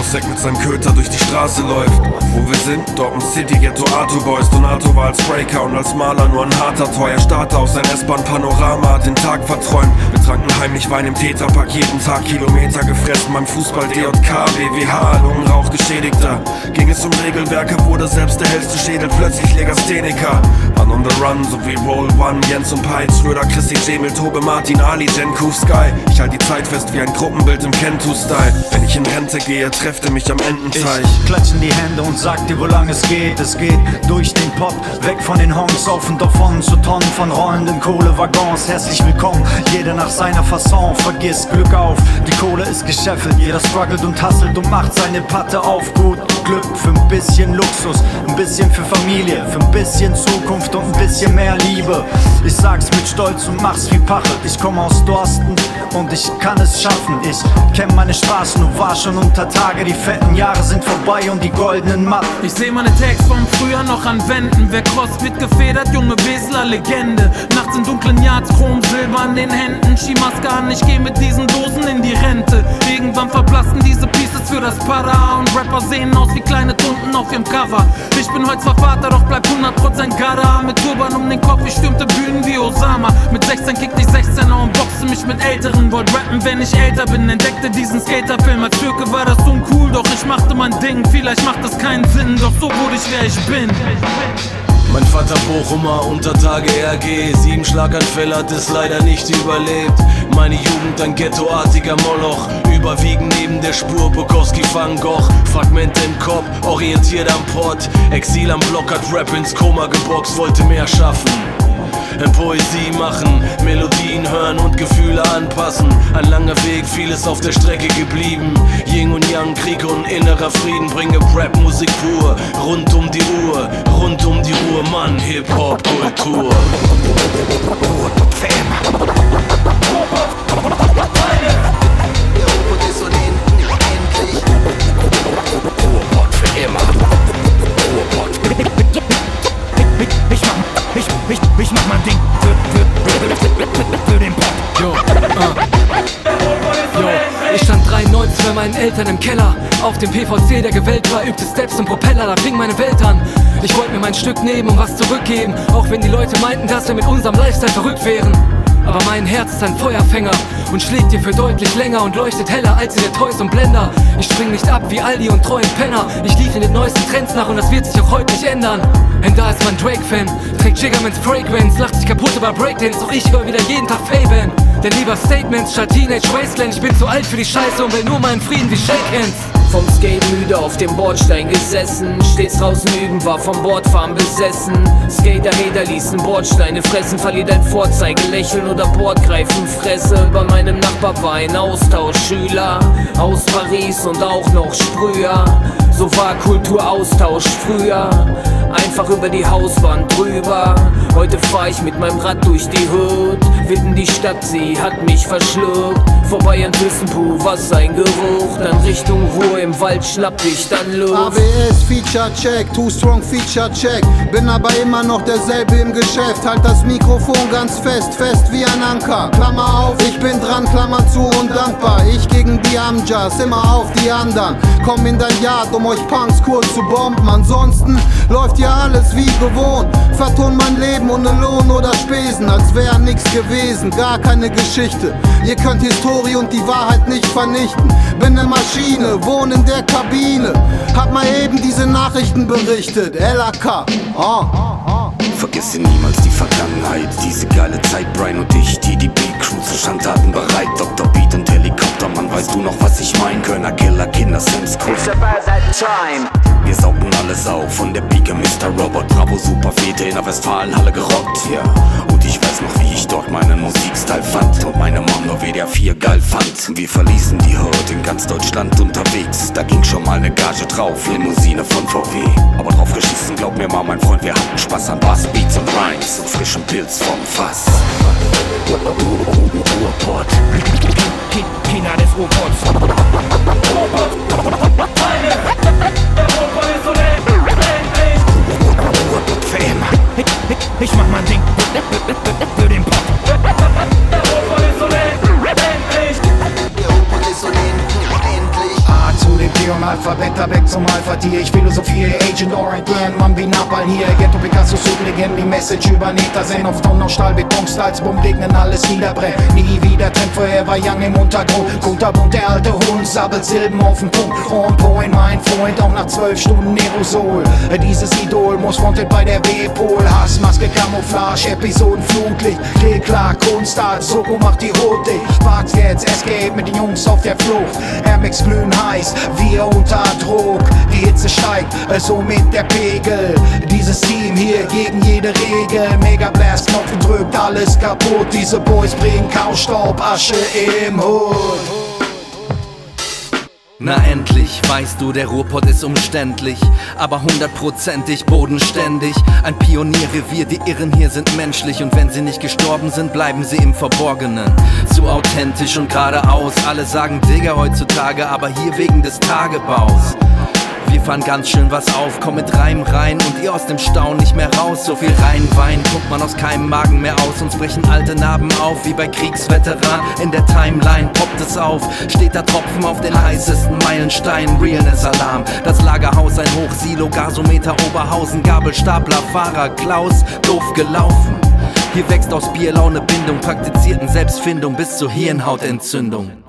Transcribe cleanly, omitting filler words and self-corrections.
Bossek mit seinem Köter durch die Straße läuft. Wo wir sind? Dortmund City, Ghetto Arthur Boys. Donato war als Breaker und als Maler nur ein harter, teuer Starter aus sein S-Bahn-Panorama, hat den Tag verträumt. Wir tranken heimlich Wein im Tetrapack, jeden Tag Kilometer gefressen beim Fußball, DJK, WWH, Lungenrauch Geschädigter. Ging es um Regelwerke, wurde selbst der hellste Schädel plötzlich Legastheniker. Waren on the run, so wie Roll One, Jens und Peitz, Schröder, Christi, Cemil, Tobe, Martin, Ali, Jenku, Sky. Ich halt die Zeit fest wie ein Gruppenbild im Kento-Style. Wenn ich in Rente gehe, trefft ihr mich am Endenteich. Ich klatsch in die Hände und sag dir, wo lang es geht. Es geht durch den Pott, weg von den Honks, auf und davon zu Tonnen von rollenden Kohlewaggons. Herzlich willkommen, jeder nach seiner Fasson. Vergiss Glück auf, die Kohle ist gescheffelt. Jeder struggelt und hustelt und macht seine Patte auf. Gut Glück für ein bisschen Luxus, ein bisschen für Familie, für ein bisschen Zukunft und ein bisschen mehr Liebe. Ich sag's mit Stolz und mach's wie Pachel. Ich komm aus Dorsten und ich kann es schaffen. Ich kenn meine Straßen und war schon unter Tage. Die fetten Jahre sind vorbei und die goldenen Matten. Ich seh meine Tags vom Frühjahr noch an Wänden. Wer Crossfit gefedert, junge Weseler, Legende. Nachts in dunklen Yards, Chrom, Silber an den Händen. Skimaske an, ich geh mit diesen Dosen in die Rente. Irgendwann verblassen diese Pieces für das Para. Und Rapper sehen aus wie kleine Tunden auf ihrem Cover. Ich bin heute zwar Vater, doch bleib 100% Gara. Mit Turban um den Kopf, ich stürmte Bühnen wie Osama. Mit 16 kickte ich 16er und boxte mich mit Älteren. Wollt rappen, wenn ich älter bin. Entdeckte diesen Skaterfilm. Als Türke war das uncool, doch ich machte mein Ding. Vielleicht macht das keinen Sinn, doch so wurde ich, wer ich bin. Mein Vater Bochumer, Untertage RG, 7 Schlaganfälle hat es leider nicht überlebt. Meine Jugend ein ghettoartiger Moloch, überwiegend neben der Spur Bukowski, Van Gogh. Fragmente im Kopf, orientiert am Port, Exil am Block, hat Rap ins Koma geboxt, wollte mehr schaffen. Poesie machen, Melodien hören und Gefühle anpassen. Ein langer Weg, vieles auf der Strecke geblieben. Yin und Yang, Krieg und innerer Frieden. Bringe Rap-Musik pur, rund um die Uhr, rund um die Uhr, Mann, Hip-Hop-Kultur. Ich mach mein Ding für den Pop. Yo, ich stand 93 bei meinen Eltern im Keller. Auf dem PVC, der gewellt war, übte Steps und Propeller, da fing meine Welt an. Ich wollte mir mein Stück nehmen und was zurückgeben, auch wenn die Leute meinten, dass wir mit unserem Lifestyle verrückt wären. Aber mein Herz ist ein Feuerfänger und schlägt dir für deutlich länger und leuchtet heller als in der Toys und Blender. Ich spring nicht ab wie Aldi und treuen Penner. Ich lief in den neuesten Trends nach und das wird sich auch heute nicht ändern. Und da ist mein Drake-Fan, trägt Jiggermans Fragrance, lacht sich kaputt über Breakdance, doch ich höre wieder jeden Tag Faban. Denn lieber Statements statt Teenage Wasteland. Ich bin zu alt für die Scheiße und will nur meinen Frieden wie Shake Hands. Vom Skate müde auf dem Bordstein gesessen, stets draußen üben, war vom Bordfahren besessen. Skater-Hater ließen Bordsteine fressen, verliert ein Vorzeige, lächeln oder Bordgreifen, Fresse. Bei meinem Nachbar war ein Austauschschüler aus Paris und auch noch Sprüher. So war Kulturaustausch früher, einfach über die Hauswand drüber. Heute fahr ich mit meinem Rad durch die Hood, Witten die Stadt, sie hat mich verschluckt. Vorbei an Thyssenpuh, was ein Geruch, dann Richtung Ruhe, im Wald schnapp ich dann Luft. ABS, Feature Check, Too Strong, Feature Check. Bin aber immer noch derselbe im Geschäft. Halt das Mikrofon ganz fest, fest wie ein Anker. Klammer auf, ich bin dran, Klammer zu und dankbar. Ich gegen die Amjas, immer auf die anderen. Komm in dein Yard, um euch Punks kurz zu bomben. Ansonsten läuft ja alles wie gewohnt. Verton mein Leben ohne Lohn oder Spesen, als wäre nichts gewesen, gar keine Geschichte. Ihr könnt Historie und die Wahrheit nicht vernichten. Bin ne Maschine, wohne in der Kabine. Hab mal eben diese Nachrichten berichtet. LAK, Vergesse niemals die Vergangenheit, diese geile Zeit, Brian und ich, TDB-Crew zur Schandtaten bereit. Dr. Beat und Helikoptermann, weißt du noch, was ich mein? Kölner Killer, Kinder, Sam's Crew. It's about that time. Wir saugten alles auf, von der Pike Mr. Robot, Bravo, Superfete in der Westfalenhalle gerockt, ja. Und ich weiß noch, wie ich dort meinen Musikstyle fand und meine Mom nur WDR 4 geil fand. Wir verließen die Hood in ganz Deutschland unterwegs, da ging schon mal ne Gage drauf, Limousine von VW. Aber drauf geschissen, glaub mir mal, mein Freund, wir hatten Spaß an Bass, Beats und Rhymes und frischen Pilz vom Fass. Ruhrpott, China des Ruhrpotts. für immer. Ich mach mein Ding für den Pop. A zu dem P und mal dir, ich philosophiere, Agent Orange, Mann wie Napalm hier. Ghetto Picasso, Sublegenden, die Message über Neta sind. Auf Tonnen aus Stahl, Beton, Styles, Bumm, regnen, alles niederbrennt. Nie wieder Trend, Forever Young im Untergrund. Kunterbunt, der alte Hund, sabbelt Silben auf den Punkt. On point, mein Freund, auch nach 12 Stunden Aerosol. Dieses Idol muss frontet bei der W-Pol. Hassmaske, Camouflage, Episoden, Flutlicht. Geh klar, Kunstart, Soko macht die Hut dicht. Sparks jetzt, Escape mit den Jungs auf der Flucht. Airmax glühen heiß, wir unter Druck. Die Hitze steigt, somit der Pegel. Dieses Team hier gegen jede Regel. Mega Blast, Knopf gedrückt, alles kaputt. Diese Boys bringen Kaustaub, Asche im Hut. Na endlich, weißt du, der Ruhrpott ist umständlich, aber 100%ig bodenständig. Ein Pionierrevier, die Irren hier sind menschlich und wenn sie nicht gestorben sind, bleiben sie im Verborgenen. Zu authentisch und geradeaus, alle sagen Digga heutzutage, aber hier wegen des Tagebaus. Wir fahren ganz schön was auf, komm mit Reim rein und ihr aus dem Stau nicht mehr raus. So viel rein Wein guckt man aus keinem Magen mehr aus. Uns brechen alte Narben auf, wie bei Kriegsveteran. In der Timeline poppt es auf, steht da Tropfen auf den heißesten Meilenstein. Realness-Alarm, das Lagerhaus, ein Hochsilo, Gasometer, Oberhausen, Gabelstapler, Fahrer, Klaus, doof gelaufen. Hier wächst aus Bierlaune Bindung, praktizierten Selbstfindung bis zur Hirnhautentzündung.